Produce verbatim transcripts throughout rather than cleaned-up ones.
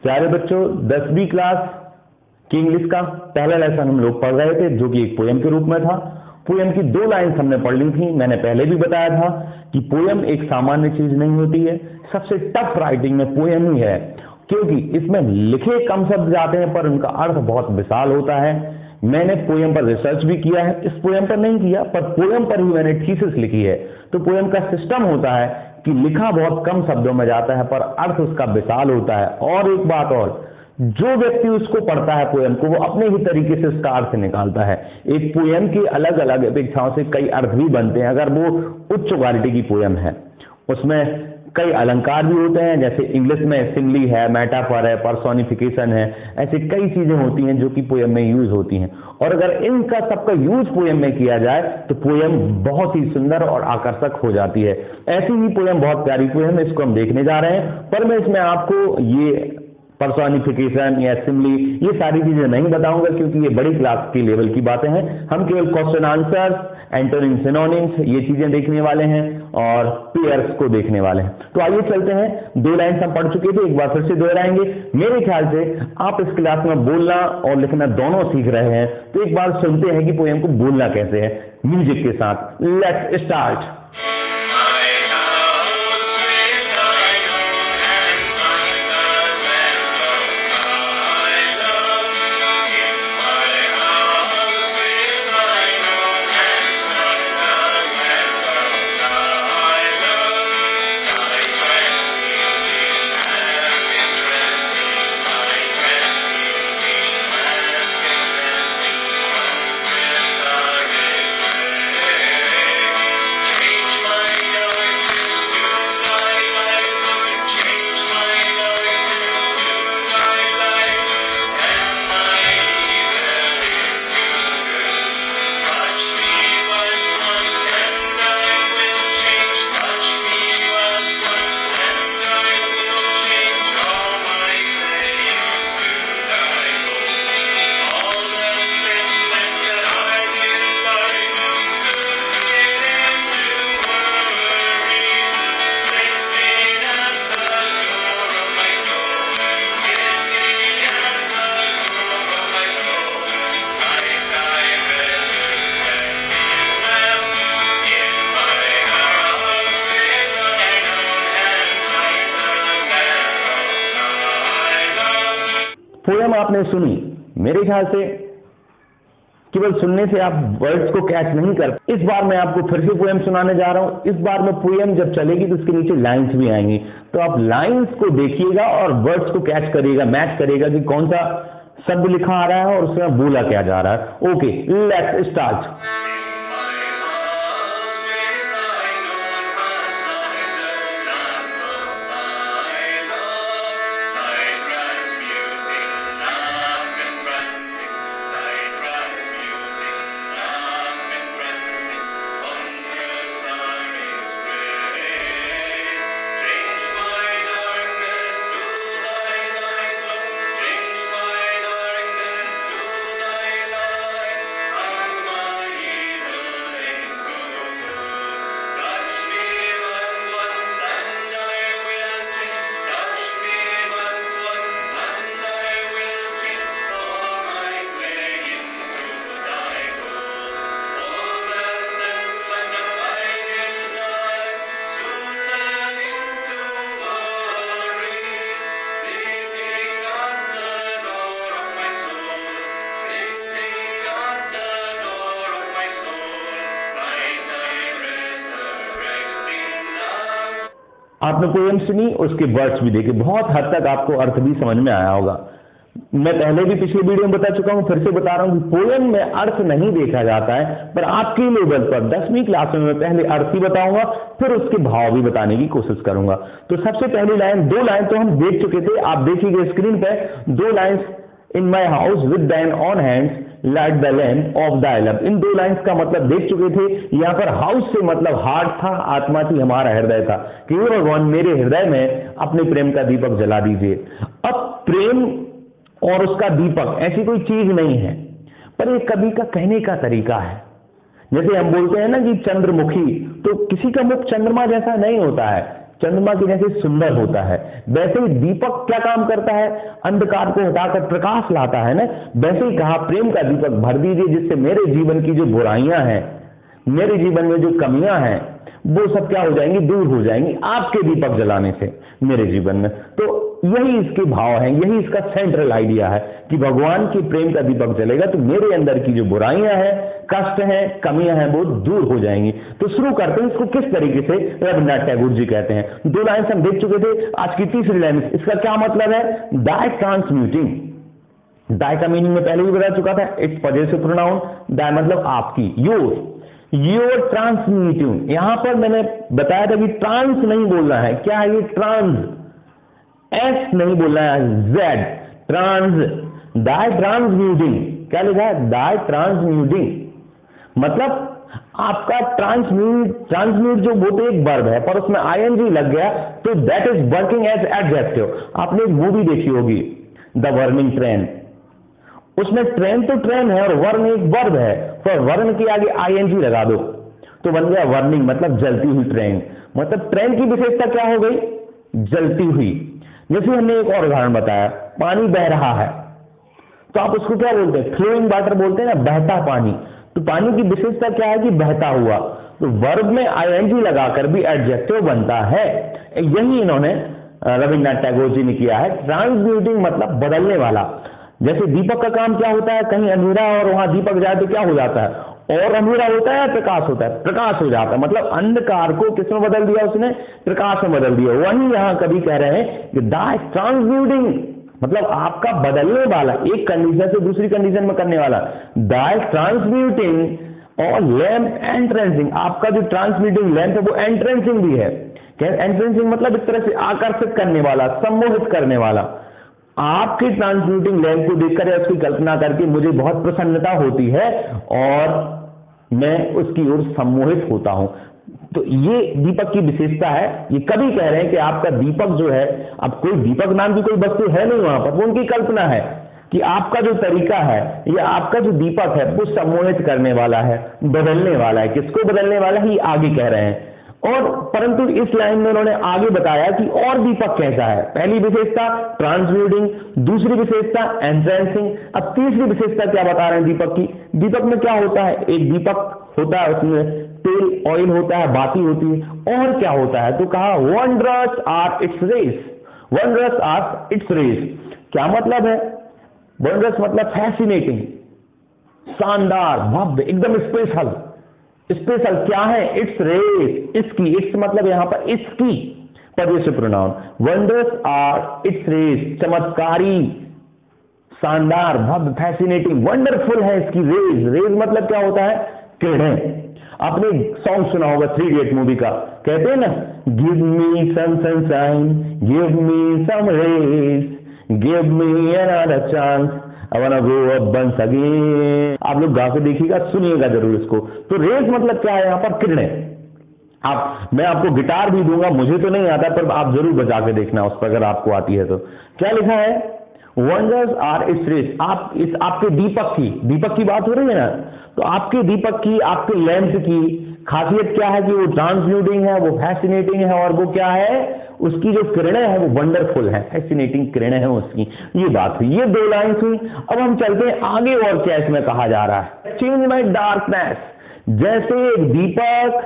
प्यारे बच्चों, दसवीं क्लास की इंग्लिश का पहला लेसन हम लोग पढ़ रहे थे जो कि एक पोयम के रूप में था। पोयम की दो लाइन्स हमने पढ़ ली थी। मैंने पहले भी बताया था कि पोयम एक सामान्य चीज नहीं होती है, सबसे टफ राइटिंग में पोयम ही है, क्योंकि इसमें लिखे कम शब्द जाते हैं पर उनका अर्थ बहुत विशाल होता है। मैंने पोयम पर रिसर्च भी किया है, इस पोयम पर नहीं किया पर पोयम पर ही मैंने थीसिस लिखी है। तो पोयम का सिस्टम होता है कि लिखा बहुत कम शब्दों में जाता है पर अर्थ उसका विशाल होता है। और एक बात और, जो व्यक्ति उसको पढ़ता है पोयम को, वो अपने ही तरीके से उसका अर्थ निकालता है। एक पोयम की अलग अलग अपेक्षाओं से कई अर्थ भी बनते हैं अगर वो उच्च क्वालिटी की पोयम है। उसमें कई अलंकार भी होते हैं, जैसे इंग्लिश में सिमली है, मेटाफर है, पर्सोनिफिकेशन है, ऐसी कई चीजें होती हैं जो कि पोयम में यूज होती हैं। और अगर इनका सबका यूज पोयम में किया जाए तो पोयम बहुत ही सुंदर और आकर्षक हो जाती है। ऐसी ही पोयम बहुत प्यारी पोयम है, इसको हम देखने जा रहे हैं। पर मैं इसमें आपको ये पर्सोनिफिकेशन या सिमली ये सारी चीजें नहीं बताऊंगा क्योंकि ये बड़ी क्लास की लेवल की बातें हैं। हम केवल क्वेश्चन आंसर्स, एंटोनिम, सिनोनिम्स ये चीजें देखने वाले हैं और पेयर्स को देखने वाले हैं। तो आइए चलते हैं। दो लाइन्स हम पढ़ चुके थे, एक बार फिर से दोहराएंगे। मेरे ख्याल से आप इस क्लास में बोलना और लिखना दोनों सीख रहे हैं, तो एक बार सुनते हैं कि पोयम को बोलना कैसे है म्यूजिक के साथ। Let's start. पोयम आपने सुनी, मेरे ख्याल से केवल सुनने से आप वर्ड्स को कैच नहीं कर। इस बार मैं आपको फिर से पोयम सुनाने जा रहा हूं। इस बार में पोयम जब चलेगी तो उसके नीचे लाइंस भी आएंगी, तो आप लाइंस को देखिएगा और वर्ड्स को कैच करिएगा, मैच करिएगा कि कौन सा शब्द लिखा आ रहा है और उसमें बोला क्या जा रहा है। Okay, let's start. आपने पोयम सुनी, उसके वर्ड्स भी देखे, बहुत हद तक आपको अर्थ भी समझ में आया होगा। मैं पहले भी पिछले वीडियो में बता चुका हूं, फिर से बता रहा हूं कि पोयम में अर्थ नहीं देखा जाता है, पर आपके लेवल पर दसवीं क्लास में मैं पहले अर्थ ही बताऊंगा, फिर उसके भाव भी बताने की कोशिश करूंगा। तो सबसे पहली लाइन, दो लाइन तो हम देख चुके थे, आप देखिएगा स्क्रीन पे दो lines. In my house with thine own hands light the lamp of thy love। इन दो लाइन्स का मतलब देख चुके थे। यहाँ पर हाउस से मतलब हार्ट था, आत्मा थी, हमारा हृदय था कि हे भगवान मेरे हृदय में अपने प्रेम का दीपक जला दीजिए। अब प्रेम और उसका दीपक ऐसी कोई चीज नहीं है, पर ये कवि का कहने का तरीका है। जैसे हम बोलते हैं ना कि चंद्रमुखी, तो किसी का मुख चंद्रमा जैसा नहीं होता है, चंद्रमा की जैसे सुंदर होता है, वैसे ही दीपक क्या काम करता है, अंधकार को हटाकर प्रकाश लाता है ना। वैसे ही कहा प्रेम का दीपक भर दीजिए, जिससे मेरे जीवन की जो बुराइयां हैं, मेरे जीवन में जो कमियां हैं, वो सब क्या हो जाएंगी, दूर हो जाएंगी आपके दीपक जलाने से मेरे जीवन में। तो यही इसके भाव हैं, यही इसका सेंट्रल आइडिया है कि भगवान की प्रेम का दीपक जलेगा तो मेरे अंदर की जो बुराइयां हैं, कष्ट हैं, कमियां हैं, वो दूर हो जाएंगी। तो शुरू करते हैं इसको किस तरीके से, रविन्द्रनाथ टैगोर जी कहते हैं। दो लाइन हम देख चुके थे, आज की तीसरी लाइन, इसका क्या मतलब है, डाई ट्रांसम्यूटिंग। डाई का मीनिंग में पहले भी बता चुका था, इट्स पॉजेसिव प्रोनाउन, डाई मतलब आपकी, योर, योर ट्रांसम्यूटिंग। यहां पर मैंने बताया था कि ट्रांस नहीं बोलना है, क्या है ये, ट्रांस, एस नहीं बोलना है, जेड, ट्रांस, डाई ट्रांसम्यूटिंग। क्या लिखा है, डाई ट्रांसम्यूटिंग मतलब आपका ट्रांसम्यूट, ट्रांसम्यूट जो वो तो एक वर्ब है, पर उसमें आईएनजी लग गया तो that is working as adjective. आपने एक मूवी देखी होगी द वर्निंग ट्रेन, उसमें ट्रेन तो ट्रेन है और वर्न एक वर्ब है, तो वर्न के आगे आईएनजी लगा दो तो बन गया वर्निंग, मतलब जलती हुई ट्रेन। मतलब ट्रेन की विशेषता क्या हो गई, जलती हुई। जैसे हमने एक और उदाहरण बताया, पानी बह रहा है तो आप उसको क्या बोलते हैं, फ्लोइंग वाटर बोलते हैं ना, बहता पानी। तो पानी की विशेषता क्या है कि बहता हुआ, तो वर्ब में आईएनजी लगाकर भी एडजेक्टिव बनता है। यही इन्होंने रविन्द्रनाथ टैगोर जी ने किया है। ट्रांसम्यूटिंग मतलब बदलने वाला। जैसे दीपक का काम क्या होता है, कहीं अंधेरा और वहां दीपक जाए तो क्या हो जाता है, और अंधेरा होता है, प्रकाश होता है, प्रकाश हो जाता है। मतलब अंधकार को किसमें बदल दिया उसने, प्रकाश में बदल दिया। वहीं यहां कभी कह रहे हैं कि डाई ट्रांसम्यूटिंग मतलब आपका बदलने वाला, एक कंडीशन से दूसरी कंडीशन में करने वाला। डाई ट्रांसम्यूटिंग और लैम्प एंट्रेंसिंग, आपका जो ट्रांसम्यूटिंग लैम्प है वो एंट्रेंसिंग भी है। क्या एंट्रेंसिंग मतलब एक तरह से आकर्षित करने वाला, सम्मोहित करने वाला। आपके ट्रांसम्यूटिंग लैम्प को देखकर या उसकी कल्पना करके मुझे बहुत प्रसन्नता होती है और मैं उसकी ओर सम्मोहित होता हूं। तो ये दीपक की विशेषता है। ये कभी कह रहे हैं कि आपका दीपक जो है, अब कोई दीपक नाम की कोई वस्तु है नहीं वहां पर, वो उनकी कल्पना है कि आपका जो तरीका है या आपका जो दीपक है वो सम्मोहित करने वाला है, बदलने वाला है। किसको बदलने वाला है, ये आगे कह रहे हैं। और परंतु इस लाइन में उन्होंने आगे बताया कि और दीपक कैसा है। पहली विशेषता ट्रांसम्यूटिंग, दूसरी विशेषता एंट्रेंसिंग, अब तीसरी विशेषता क्या बता रहे हैं दीपक की। दीपक में क्या होता है, एक दीपक होता है, उसमें तेल ऑयल होता है, बाती होती है, और क्या होता है, तो कहा wondrous are its rays, wondrous are its rays. क्या मतलब है, वंडरस मतलब फैसिनेटिंग, शानदार, भव्य, एकदम स्पेशल। स्पेशल क्या है, इट्स रेस, इसकी, इट्स मतलब यहां पर इसकी possessive pronoun. Wonders are its rays, चमत्कारी, शानदार, भव्य, फैसिनेटिंग, वंडरफुल है इसकी रेज। रेज मतलब क्या होता है, किरणें। आपने सॉन्ग सुना होगा थ्री इडियट मूवी का, कहते हैं ना, give me some sunshine, give me some rays, give me another chance, I wanna grow up once again। आप लोग गा के देखिएगा, सुनिएगा जरूर इसको। तो रेज मतलब क्या है यहाँ पर, किरणें। आप, मैं आपको गिटार भी दूंगा, मुझे तो नहीं आता, पर आप जरूर बजा के देखना उस पर, अगर आपको आती है तो। क्या लिखा है, वंडर्स आर इट्स रेज। आप इस आपके दीपक की, दीपक की बात हो रही है ना, तो आपके दीपक की, आपके लैंप की खासियत क्या है कि वो ट्रांसम्यूटिंग है, वो फैसिनेटिंग है, और वो क्या है, उसकी जो किरणें हैं वो वंडरफुल है, फैसिनेटिंग किरणें हैं उसकी। ये बात हुई, ये दो लाइन्स हुई। अब हम चलते हैं आगे, और क्या इसमें कहा जा रहा है, चेंज माय डार्कनेस। जैसे एक दीपक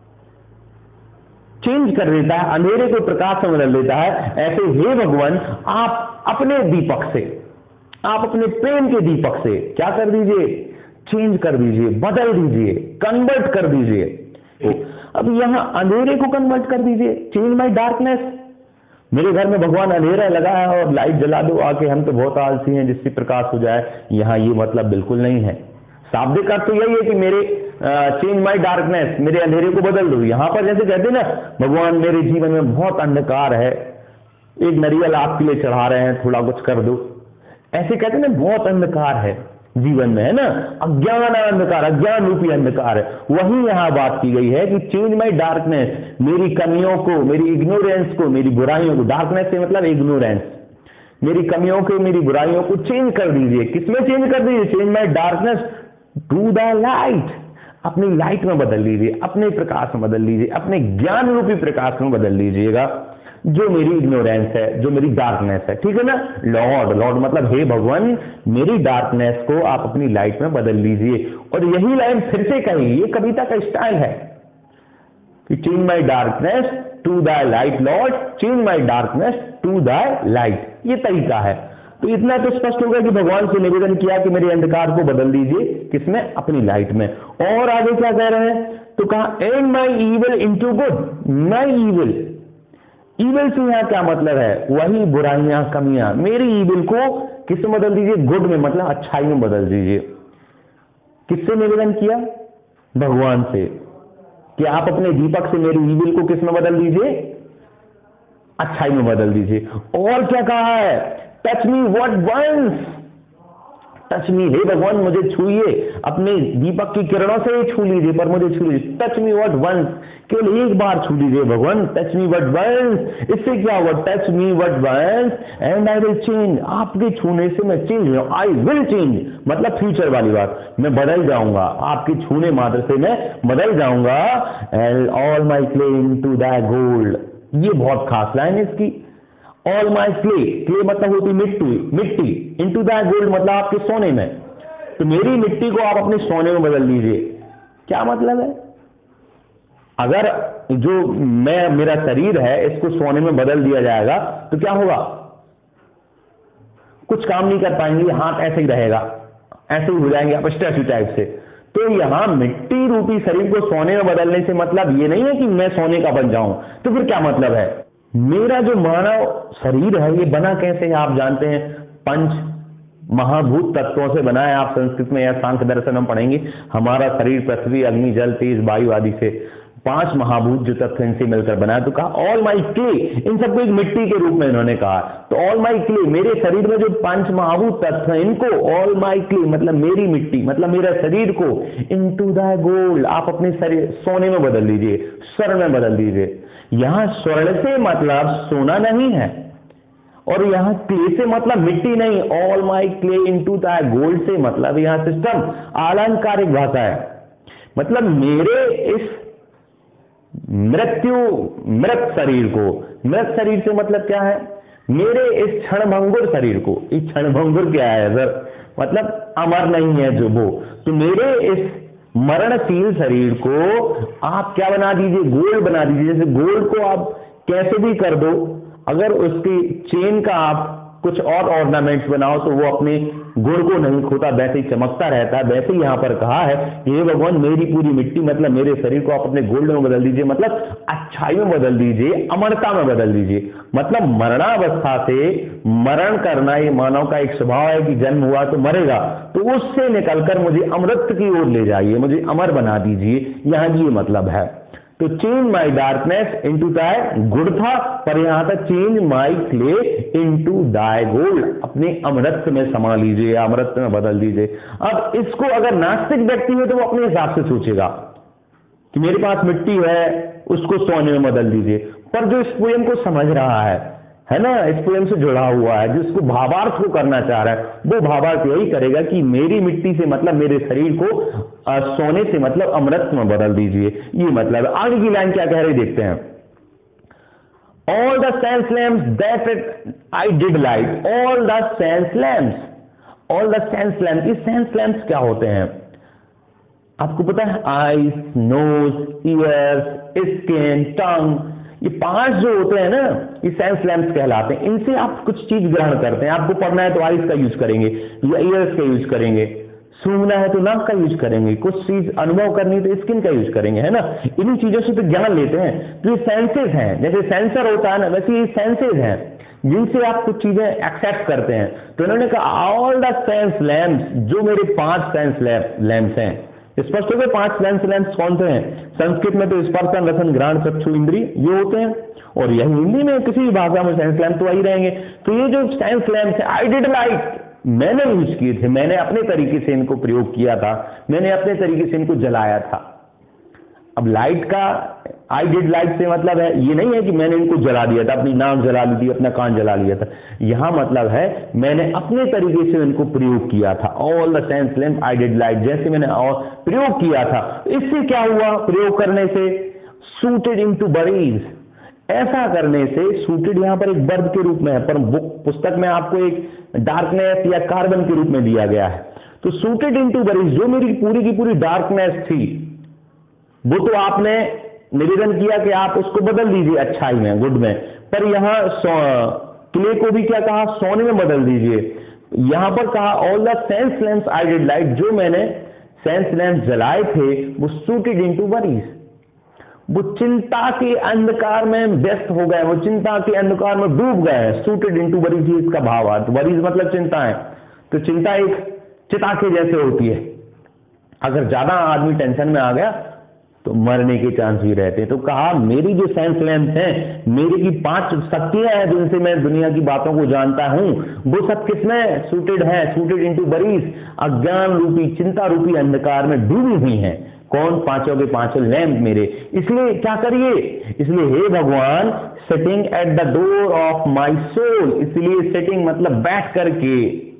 चेंज कर देता है, अंधेरे को प्रकाश में बदल देता है, ऐसे हे भगवान आप अपने दीपक से, आप अपने प्रेम के दीपक से क्या कर दीजिए, चेंज कर दीजिए, बदल दीजिए, कन्वर्ट कर दीजिए। तो अब यहां अंधेरे को कन्वर्ट कर दीजिए, चेंज माय डार्कनेस। मेरे घर में भगवान अंधेरा लगा है और लाइट जला दो आके, हम तो बहुत आलसी हैं, जिससे प्रकाश हो जाए। यहां ये मतलब बिल्कुल नहीं है। शाब्दिक अर्थ तो यही है कि मेरे चेंज माय डार्कनेस, मेरे अंधेरे को बदल दो। यहां पर जैसे कहते हैं ना, भगवान मेरे जीवन में बहुत अंधकार है, एक नरियल आपके लिए चढ़ा रहे हैं, थोड़ा कुछ कर दो। ऐसे कहते हैं ना, बहुत अंधकार है जीवन में, है ना, अज्ञान अंधकार, अज्ञान रूपी अंधकार है। वही यहां बात की गई है कि चेंज माय डार्कनेस, मेरी कमियों को, मेरी इग्नोरेंस को, मेरी बुराइयों को, डार्कनेस से मतलब इग्नोरेंस, मेरी कमियों को, मेरी बुराइयों को चेंज कर दीजिए। किसमें चेंज कर दीजिए, change my darkness to the light, अपनी लाइट में बदल लीजिए, अपने प्रकाश में बदल लीजिए, अपने ज्ञान रूपी प्रकाश में बदल लीजिएगा, जो मेरी इग्नोरेंस है, जो मेरी डार्कनेस है, ठीक है ना। लॉर्ड, लॉर्ड मतलब हे भगवान, मेरी डार्कनेस को आप अपनी लाइट में बदल लीजिए। और यही लाइन फिर से कही, ये कविता का स्टाइल है कि change my darkness to the light lord, change my darkness to the light, ये तरीका है। तो इतना तो स्पष्ट होगा कि भगवान से निवेदन किया कि मेरे अंधकार को बदल दीजिए, किसमें, अपनी लाइट में। और आगे क्या कह रहे हैं, तो कहा and my evil into good, my evil, evil से यहां क्या मतलब है, वही बुराइयां, कमियां, मेरी ईविल को किससे बदल दीजिए, गुड में, मतलब अच्छाई में बदल दीजिए। किससे निवेदन किया, भगवान से, कि आप अपने दीपक से मेरी ईविल को किस में बदल दीजिए, अच्छाई में बदल दीजिए। और क्या कहा है, touch me what once, touch me, हे भगवान मुझे छूइए, अपने दीपक की किरणों से ही छू लीजिए, पर मुझे छू लीजिए। टच मी व्हाट वंस, केवल एक बार छू लीजिए भगवान, टच मी व्हाट वंस। इससे क्या हुआ, touch me what once and I will change, आपके छूने से मैं चेंज हूं, आई विल चेंज मतलब फ्यूचर वाली बात, मैं बदल जाऊंगा, आपके छूने मात्र से मैं बदल जाऊंगा। And all my clay into the gold, ये बहुत खास लाइन है इसकी। ऑल माई क्ले, क्ले मतलब होती मिट्टी, मिट्टी, इनटू द गोल्ड मतलब आपके सोने में, तो मेरी मिट्टी को आप अपने सोने में बदल लीजिए। क्या मतलब है, अगर जो मैं, मेरा शरीर है, इसको सोने में बदल दिया जाएगा तो क्या होगा, कुछ काम नहीं कर पाएंगे, हाथ ऐसे ही रहेगा, ऐसे ही हो जाएंगे आप स्टैचू टाइप से। तो यहां मिट्टी रूपी शरीर को सोने में बदलने से मतलब ये नहीं है कि मैं सोने का बन जाऊं, तो फिर क्या मतलब है, मेरा जो मानव शरीर है ये बना कैसे है, आप जानते हैं पंच महाभूत तत्वों से बना है। आप संस्कृत में या सांख्य दर्शन हम पढ़ेंगे, हमारा शरीर पृथ्वी, अग्नि, जल, तेज, वायु आदि से पांच महाभूत जो तत्व इनसे मिलकर बना है। तो कहा ऑल माई क्ले, इन सबको एक मिट्टी के रूप में इन्होंने कहा, तो ऑल माई क्ले, मेरे शरीर में जो पांच महाभूत तत्व हैं इनको ऑल माई क्ले मतलब मेरी मिट्टी, मतलब मेरा शरीर को इनटू द गोल्ड, आप अपने शरीर सोने में बदल लीजिए, स्वर्ण में बदल दीजिए। यहां स्वर्ण से मतलब सोना नहीं है, और यहां क्ले से मतलब मिट्टी नहीं, all my clay into the gold से मतलब यहां सिस्टम अलंकारिक भाषा है, मतलब मेरे इस मृत्यु मृत शरीर को, मृत शरीर से मतलब क्या है, मेरे इस क्षणभंगुर शरीर को, इस क्षणभंगुर क्या है सर, मतलब अमर नहीं है जो वो, तो मेरे इस मरणशील शरीर को आप क्या बना दीजिए, गोल्ड बना दीजिए। जैसे गोल्ड को आप कैसे भी कर दो, अगर उसकी चेन का आप कुछ और ऑर्नामेंट्स बनाओ तो वो अपने गुण को नहीं खोता, वैसे ही चमकता रहता है। वैसे ही यहां पर कहा है कि हे भगवान मेरी पूरी मिट्टी मतलब मेरे शरीर को आप अपने गोल्ड में बदल दीजिए, मतलब अच्छाई में बदल दीजिए, अमरता में बदल दीजिए। मतलब मरणावस्था से मरण करना ये मानव का एक स्वभाव है कि जन्म हुआ तो मरेगा, तो उससे निकलकर मुझे अमृत की ओर ले जाइए, मुझे अमर बना दीजिए, यहां ये मतलब है। तो change my darkness into thy good था, पर यहां तक change my clay into thy gold, अपने अमृत में समा लीजिए, अमृत में बदल दीजिए। अब इसको अगर नास्तिक व्यक्ति है तो वो अपने हिसाब से सोचेगा कि मेरे पास मिट्टी है, उसको सोने में बदल दीजिए। पर जो इस पोयम को समझ रहा है है ना, इस पोयम से जुड़ा हुआ है, जिसको भावार्थ को करना चाह रहा है, वो भावार्थ यही करेगा कि मेरी मिट्टी से मतलब मेरे शरीर को आ, सोने से मतलब अमृत में बदल दीजिए, ये मतलब है। आगे की लाइन क्या कह रही देखते हैं, all the sense lamps that I did light, all the sense lamps, all the sense lamps, ये सेंस लैम्प्स क्या होते हैं आपको पता है, eyes, nose, ears, skin, tongue, ये पांच जो होते हैं ना, ये सेंस लैम्प्स कहलाते हैं। इनसे आप कुछ चीज ग्रहण करते हैं, आपको पढ़ना है तो आईज का यूज करेंगे या ईयर्स का यूज करेंगे, सूंघना है तो नाक का यूज करेंगे, कुछ चीज अनुभव करनी है तो स्किन का यूज करेंगे, है ना। इन्हीं चीजों से तो ज्ञान लेते हैं। तो ये सेंसेस हैं, जैसे सेंसर होता है ना, वैसे ये सेंसेस हैं जिनसे आप कुछ चीजें एक्सेप्ट करते हैं। तो इन्होंने कहा ऑल द सेंस लैम्प्स, जो मेरे पांच सेंस लैम्प्स हैं। स्पष्ट हो गए पांच सेंस लैम्प्स कौन से हैं। संस्कृत में तो स्पर्शन, रसन, घ्राण, चक्षु, इंद्रिय ये होते हैं, और यही हिंदी में किसी भी भाषा में सेंस लैम्प तो वही रहेंगे। तो ये जो सेंस लैम्प्स है, आई डिड लाइट, मैंने यूज किए थे, मैंने अपने तरीके से इनको प्रयोग किया था, मैंने अपने तरीके से इनको जलाया था। अब लाइट का आई डिड लाइट से मतलब है ये नहीं है कि मैंने इनको जला दिया था, अपनी नाक जला ली थी, अपना कान जला लिया था। यहां मतलब है मैंने अपने तरीके से इनको प्रयोग किया था। All the sense lamp I did light, जैसे मैंने और प्रयोग किया था। इससे क्या हुआ प्रयोग करने से? सूटेड इनटू बरीज, ऐसा करने से सूटेड यहां पर एक वर्ब के रूप में है, पर बुक पुस्तक में आपको एक डार्कनेस या कार्बन के रूप में दिया गया है। तो सूटेड इनटू बरीज, जो मेरी पूरी की पूरी डार्कनेस थी वो तो आपने निवेदन किया कि आप उसको बदल दीजिए अच्छाई में, गुड में, पर यहां क्ले को भी क्या कहा? सोने में बदल दीजिए। यहां पर कहा all the sense lamps I did light, जो मैंने सेंस लैम्प जलाए थे वो सूटेड इनटू वरीज, वो चिंता के अंधकार में व्यस्त हो गए, वो चिंता के अंधकार में डूब गए। सूटेड इनटू वरीज, ये इसका भाव है। वरीज मतलब चिंता है, तो चिंता एक चिता के जैसे होती है, अगर ज्यादा आदमी टेंशन में आ गया तो मरने के चांस भी रहते हैं। तो कहा मेरी जो सेंस लैम्प हैं, मेरी की पांच शक्तियां हैं जिनसे मैं दुनिया की बातों को जानता हूं, वो सब किसमें सूटेड है? सूटेड इनटू बरीज, अज्ञान रूपी चिंता रूपी अंधकार में डूबी हुई हैं। कौन? पांचों के पांचों लैंप मेरे। इसलिए क्या करिए? इसलिए हे भगवान, sitting at the door of my soul, इसलिए सिटिंग मतलब बैठ करके,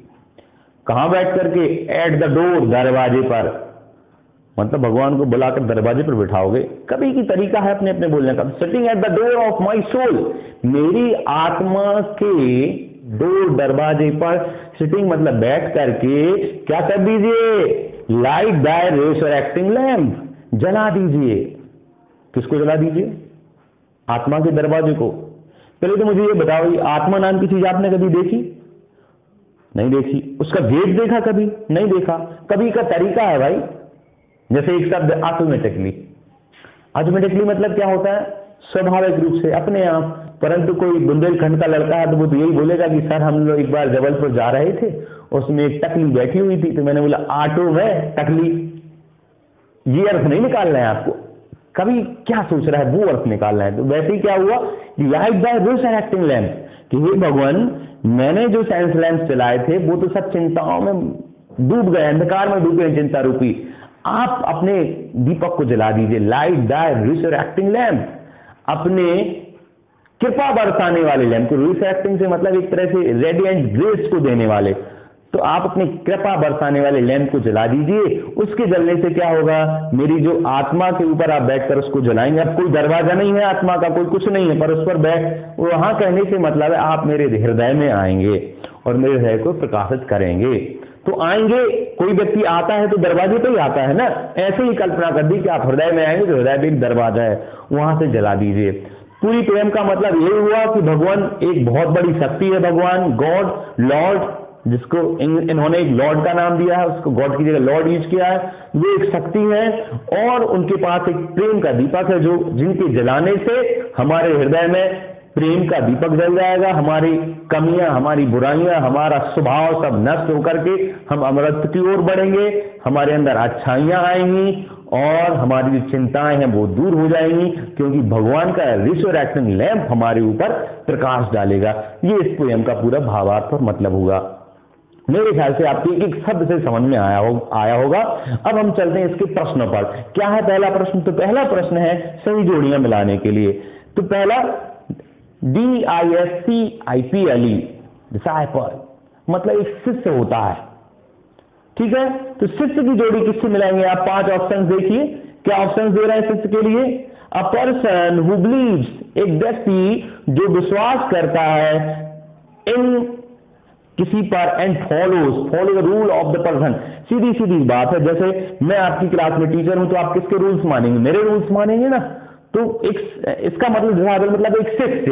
कहां बैठ करके? एट द डोर, दरवाजे पर, मतलब भगवान को बुलाकर दरवाजे पर बिठाओगे। कभी की तरीका है अपने अपने बोलने का। Sitting at the door of my soul, मेरी आत्मा के डोर, दरवाजे पर, सिटिंग मतलब बैठ करके क्या कर दीजिए? लाइट दाय रेसरेक्टिंग लैम्प, जला दीजिए। किसको जला दीजिए? आत्मा के दरवाजे को। पहले तो मुझे ये बताओ, ये आत्मा नाम की चीज आपने कभी देखी? नहीं देखी। उसका गेट देखा कभी? नहीं देखा। कभी का तरीका है भाई, जैसे एक शब्द ऑटोमेटिकली, ऑटोमेटिकली मतलब क्या होता है? स्वाभाविक रूप से, अपने आप। परंतु कोई बुंदेलखंड का लड़का है तो वो तो यही बोलेगा कि सर हम लोग एक बार जबलपुर जा रहे थे, उसमें एक टकली बैठी हुई थी, तो मैंने बोला ऑटो में टकली। ये अर्थ नहीं निकालना है आपको, कभी क्या सोच रहा है वो अर्थ निकालना है। तो वैसे ही क्या हुआ कि लाइट बाय रेसरेक्टिंग लैम्प, कि हे भगवान, मैंने जो सेंस लैम्प चलाए थे वो तो सब चिंताओं में डूब गए, अंधकार में डूबे, चिंता रूपी। आप अपने दीपक को जला दीजिए। लाइट दाय रिसरेक्टिंग लैम्प, अपने कृपा बरसाने वाले लैम्प को। रिसरेक्टिंग से मतलब एक तरह से रेडिएंट ग्रेस को देने वाले, तो आप अपने कृपा बरसाने वाले लैम्प को जला दीजिए। उसके जलने से क्या होगा? मेरी जो आत्मा के ऊपर आप बैठकर उसको जलाएंगे। अब कोई दरवाजा नहीं है आत्मा का, कोई कुछ नहीं है, पर उस पर बैठ, वहां कहने से मतलब है आप मेरे हृदय में आएंगे और मेरे हृदय को प्रकाशित करेंगे। तो आएंगे, कोई व्यक्ति आता है तो दरवाजे पे ही आता है ना, ऐसे ही कल्पना कर दी कि आप हृदय में आएंगे तो हृदय पे एक दरवाजा है, वहां से जला दीजिए। पूरी प्रेम का मतलब ये हुआ कि भगवान एक बहुत बड़ी शक्ति है, भगवान गॉड, लॉर्ड, जिसको इन, इन्होंने एक लॉर्ड का नाम दिया है, उसको गॉड की जगह लॉर्ड यूज किया है। वो एक शक्ति है और उनके पास एक प्रेम का दीपक है, जो जिनके जलाने से हमारे हृदय में प्रेम का दीपक जल जाएगा। हमारी कमियां, हमारी बुराइयां, हमारा स्वभाव सब नष्ट होकर के हम अमृत की ओर बढ़ेंगे, हमारे अंदर अच्छाइयां आएंगी और हमारी जो चिंताएं हैं वो दूर हो जाएंगी, क्योंकि भगवान का रिसरेक्टिंग लैंप हमारे ऊपर प्रकाश डालेगा। ये इस पोयम का पूरा भावार्थ और मतलब होगा। मेरे ख्याल से आपको एक एक शब्द से समझ में आया हो, आया होगा। अब हम चलते हैं इसके प्रश्नों पर। क्या है पहला प्रश्न? तो पहला प्रश्न है सही जोड़ियां मिलाने के लिए। तो पहला D I S C I P L E, disciple, मतलब एक शिष्य होता है, ठीक है। तो शिष्य की जोड़ी किससे मिलाएंगे आप? पांच ऑप्शन देखिए, क्या ऑप्शन दे रहे हैं शिष्य के लिए? अ पर्सन हु बिलीव्स, एक व्यक्ति जो विश्वास करता है इन किसी पर, and follows, follow the rule of the person. सीधी सीधी बात है, जैसे मैं आपकी क्लास में टीचर हूं तो आप किसके रूल्स मानेंगे? मेरे रूल्स मानेंगे ना। तो एक इसका मतलब मतलब एक शिष्य,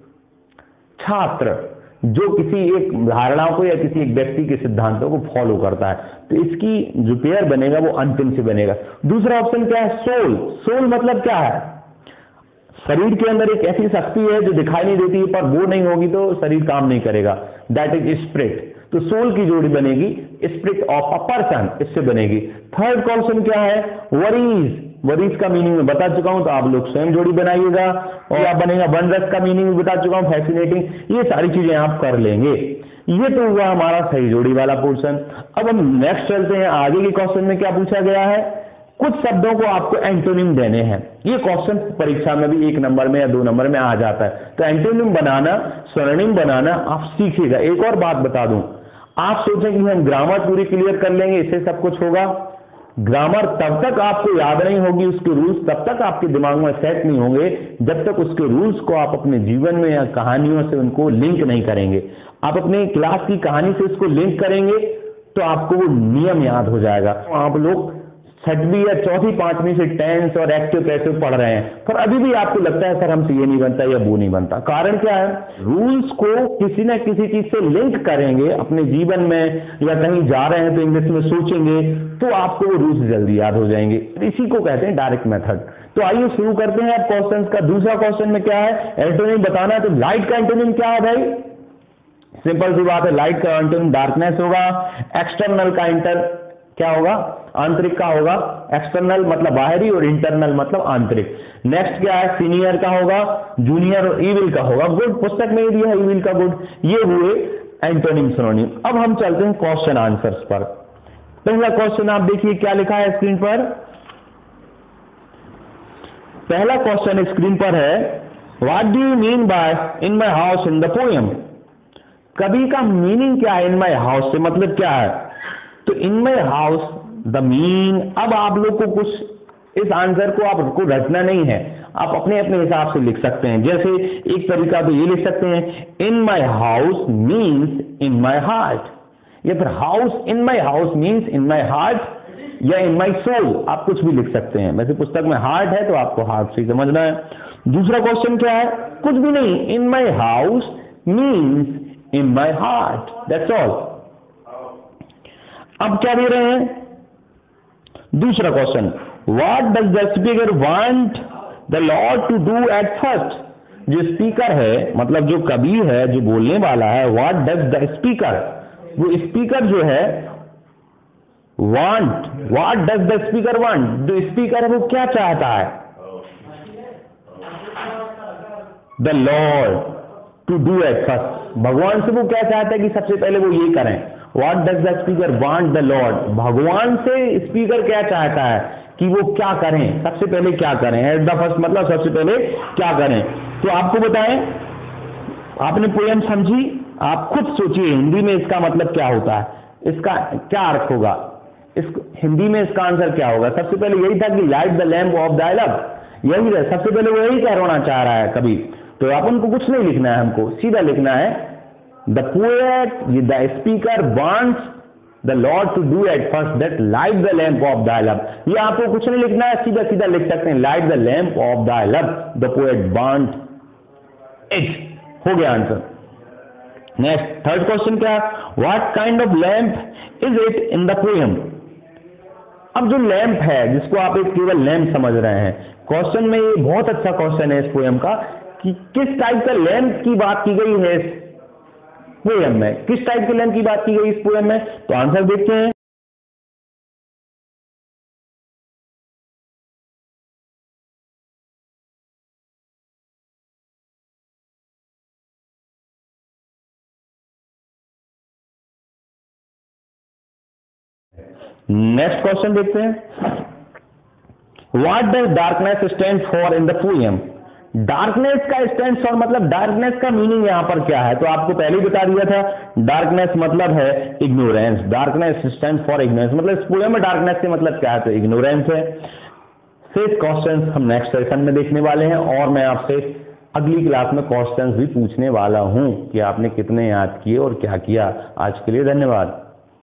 छात्र जो किसी एक धारणाओं को या किसी एक व्यक्ति के सिद्धांतों को फॉलो करता है, तो इसकी जो पेयर बनेगा वो अंतिम से बनेगा। दूसरा ऑप्शन क्या है? सोल। सोल मतलब क्या है? शरीर के अंदर एक ऐसी शक्ति है जो दिखाई नहीं देती, पर वो नहीं होगी तो शरीर काम नहीं करेगा, दैट इज स्पिरिट। तो सोल की जोड़ी बनेगी स्पिरिट ऑफ अ पर्सन, इससे बनेगी। थर्ड क्वेश्चन क्या है? वरीज। वरीज का मीनिंग मैं बता चुका हूं, तो आप लोग स्वयं जोड़ी बनाइएगा। और क्या बनेगा? वनरस का मीनिंग भी बता चुका हूं, फैसिनेटिंग। ये सारी चीजें आप कर लेंगे। ये तो हुआ हमारा सही जोड़ी वाला पोर्शन। अब हम नेक्स्ट चलते हैं। आगे के क्वेश्चन में क्या पूछा गया है कुछ शब्दों को आपको एंटोनिम देने हैं। ये क्वेश्चन परीक्षा में भी एक नंबर में या दो नंबर में आ जाता है। तो एंटोनिम बनाना, स्वरणिम बनाना आप सीखिएगा। एक और बात बता दूं, आप सोचें कि हम ग्रामर पूरी क्लियर कर लेंगे इससे सब कुछ होगा। ग्रामर तब तक आपको याद नहीं होगी, उसके रूल्स तब तक आपके दिमाग में सेट नहीं होंगे जब तक उसके रूल्स को आप अपने जीवन में या कहानियों से उनको लिंक नहीं करेंगे। आप अपने क्लास की कहानी से उसको लिंक करेंगे तो आपको वो नियम याद हो जाएगा। आप लोग छठवीं या चौथी पांचवीं से टेंस और एक्टिव पैसिव पढ़ रहे हैं, पर अभी भी आपको लगता है सर हमसे ये नहीं बनता या वो नहीं बनता। कारण क्या है? रूल्स को किसी न किसी चीज से लिंक करेंगे अपने जीवन में, या कहीं जा रहे हैं तो इंग्लिश में सोचेंगे तो आपको वो रूल्स जल्दी याद हो जाएंगे। इसी को कहते हैं डायरेक्ट मेथड। तो आइए शुरू करते हैं अब क्वेश्चन का। दूसरा क्वेश्चन में क्या है? एंटोनिम बताना है। तो लाइट का एंटोनिम क्या है भाई? सिंपल सी बात है, लाइट का एंटोनिम डार्कनेस होगा। एक्सटर्नल का इंटर क्या होगा? आंतरिक का होगा। एक्सटर्नल मतलब बाहरी और इंटरनल मतलब आंतरिक। नेक्स्ट क्या है? सीनियर का होगा, जूनियर और इविल का होगा। गुड, पुस्तक में ही दिया है इविल का गुड। ये हुए एंटोनिम सिनोनिम। अब हम चलते हैं क्वेश्चन आंसर्स पर। पहला क्वेश्चन आप देखिए क्या लिखा है स्क्रीन पर। पहला क्वेश्चन स्क्रीन पर है, what do you mean by in my house in the poem? कवि का मीनिंग क्या है इन माई हाउस से, मतलब क्या है? तो in my house the mean, अब आप लोग को कुछ इस आंसर को आपको रटना नहीं है, आप अपने अपने हिसाब से लिख सकते हैं। जैसे एक तरीका तो ये लिख सकते हैं, in my house means in my heart, या फिर house in my house means in my heart या इन माई सोल, आप कुछ भी लिख सकते हैं। वैसे पुस्तक में हार्ट है तो आपको हार्ट से समझना है। दूसरा क्वेश्चन क्या है? कुछ भी नहीं, in my house means in my heart, that's all. अब क्या दे रहे हैं? दूसरा question, what does the speaker want the lord to do at first? जो स्पीकर है, मतलब जो कवि है, जो बोलने वाला है, व्हाट डज द स्पीकर, वो स्पीकर जो है want, what does the speaker want, जो स्पीकर है वो क्या चाहता है? The lord to do at first, भगवान से वो क्या चाहता है कि सबसे पहले वो ये करें। What does the speaker want the lord, भगवान से स्पीकर क्या चाहता है कि वो क्या करें, सबसे पहले क्या करें। एट द फर्स्ट मतलब सबसे पहले क्या करें। तो आपको बताएं, आपने पोएम समझी, आप खुद सोचिए हिंदी में इसका मतलब क्या होता है, इसका क्या अर्थ होगा, इस हिंदी में इसका आंसर क्या होगा। सबसे पहले यही था कि light the lamp of the love, यही है सबसे पहले वो यही कहना चाह रहा है कभी। तो अपन को कुछ नहीं लिखना है, हमको सीधा लिखना है the poet the speaker wants the lord to do at first that light the lamp of the love. ये आपको कुछ नहीं लिखना है, सीधा सीधा लिख सकते हैं light the lamp of the love the poet want it, हो गया आंसर। नेक्स्ट थर्ड क्वेश्चन क्या? What kind of lamp is it in the poem? अब जो लैंप है, जिसको आप एक केवल लैंप समझ रहे हैं, क्वेश्चन में ये बहुत अच्छा क्वेश्चन है इस पोएम का कि किस टाइप का लैंप की बात की गई है इस पोएम में, किस टाइप के लैंप की बात की गई इस पोएम में। तो आंसर देखते हैं। नेक्स्ट क्वेश्चन देखते हैं, what does darkness stand for in the poem? Darkness का स्टैंड फॉर मतलब डार्कनेस का मीनिंग यहां पर क्या है? तो आपको पहले ही बता दिया था, डार्कनेस मतलब है ignorance, darkness stand for ignorance, मतलब इस पोएम में डार्कनेस से मतलब क्या है? तो इग्नोरेंस है। शेष क्वेश्चन हम नेक्स्ट सेशन में देखने वाले हैं, और मैं आपसे अगली क्लास में क्वेश्चन भी पूछने वाला हूं कि आपने कितने याद किए और क्या किया। आज के लिए धन्यवाद।